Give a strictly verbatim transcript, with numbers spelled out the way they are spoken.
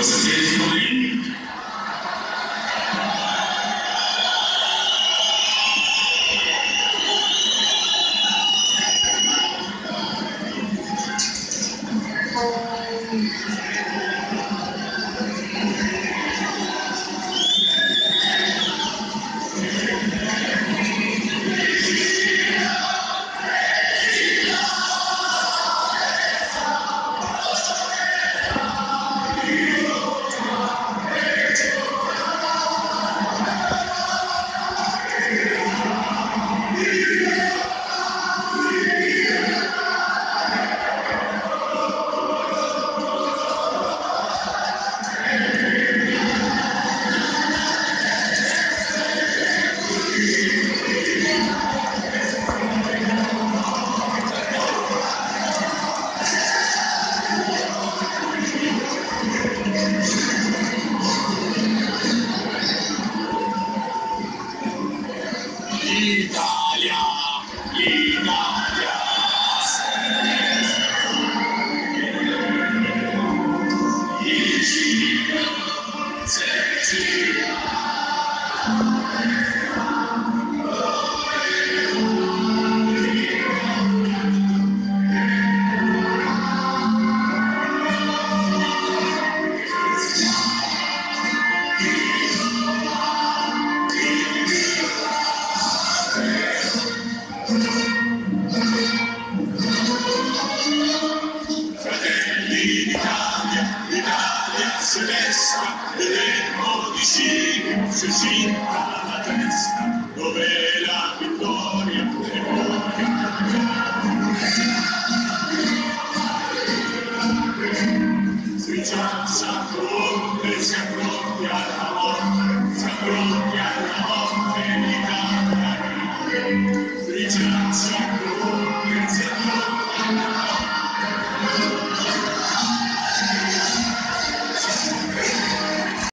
L'Italia, l'Italia, il Ciro, Sergio. Fratelli d'Italia, l'Italia si resta, vedremo di sì, se cinta la testa, dove la vittoria è noi. Stringiamo Sacronte, si appronti alla morte, si appronti alla morte l'Italia. Stringiamo Sacronte, si appronti alla morte.